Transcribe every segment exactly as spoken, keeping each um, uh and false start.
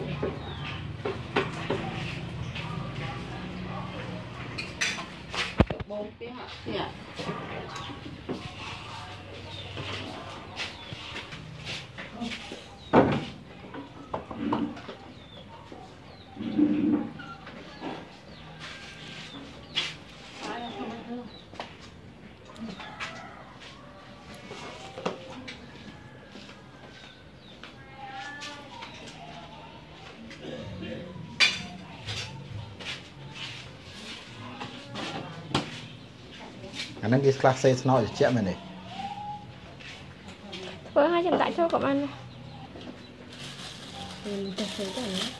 bốn cái hả? Dạ. Anh đang đi class C nó chỉ chém này. Với hai trăm đại cho các bạn. Ừ, thật sự cái này.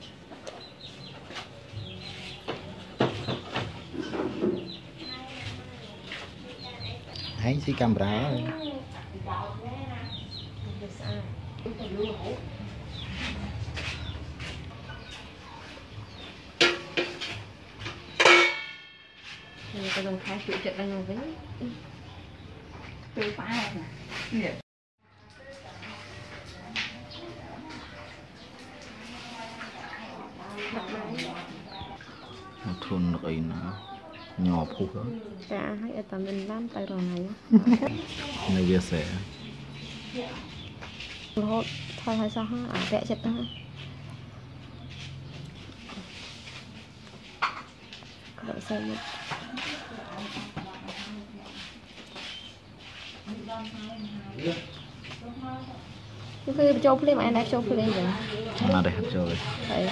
Hãy xí camera. Mình có dùng khai chịu chật đang ngồi với Tôi phá nè. Một thôn được ấy nó nhỏ phù đó. Dạ, hãy ở tầm mình làm tay rồi này. Nơi việc sẽ. Hốt thôi hay sao ha, à vẽ chật ha. Đợi xem một. Cái cái châu phim anh đã châu phim rồi. Mà đây hết rồi. Đấy.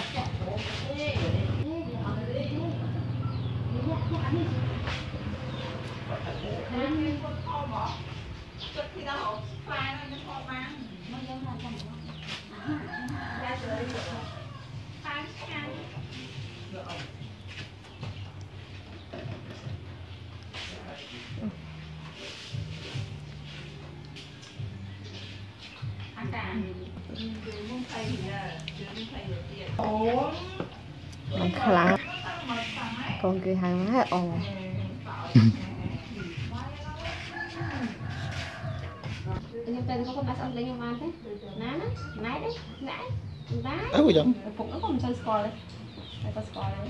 Làm khá còn cái hàng hết ồ. Nhưng tên có con ăn lên mà thế. Ná nó, nãy đấy, nãy. Nãy. Ôi giời. Cũng có một score đấy. Đây có score đấy.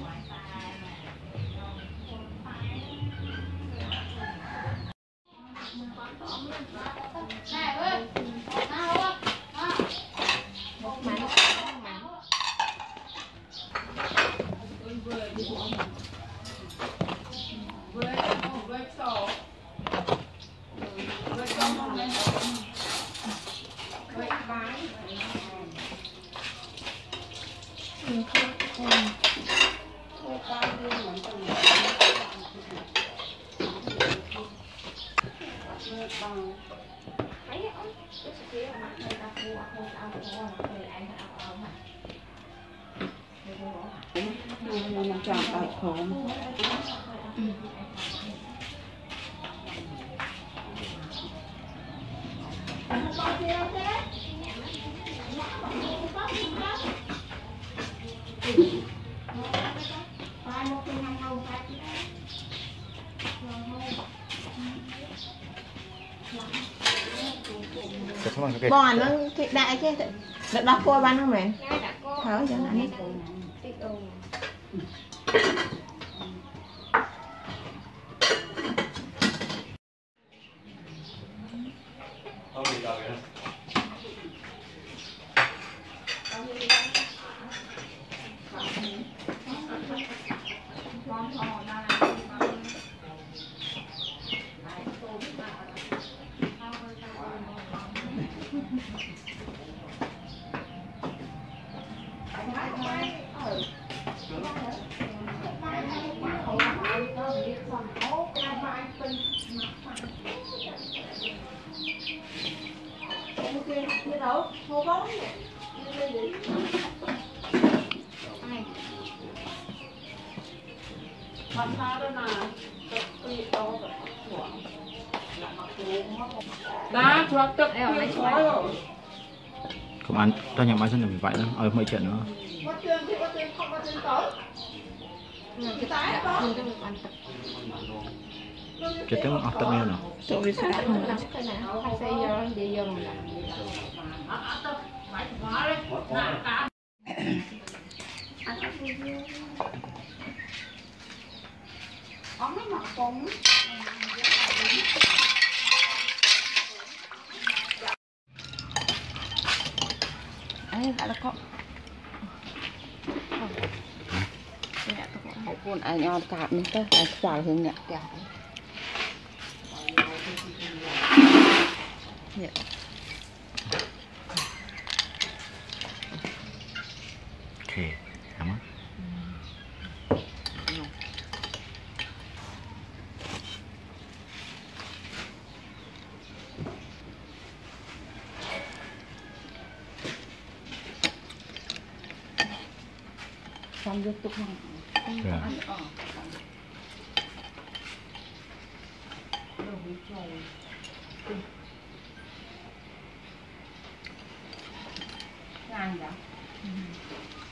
Mình chọn đợi khổ. Bòn nó thịt đại chứ, đợt đó cua bán không mẹ? Thở cho nó hết. Đó, cho tức em lấy cho. Không ăn, ta nhầm ăn xong là bị vậy đó, ơi mấy chuyện nữa. Chết tiếng ọc tất nhiên nào. Tôi sẽ không làm cái này, không sẽ vô đi vô mà làm. ống nó mặc con ấy phải là có hậu quân ai nhon cạp nữa tới ai xào hơn nhẹ cả ok cảm ơn xong vô tục không Dạ. ăn ở đồ bún trời ngang đó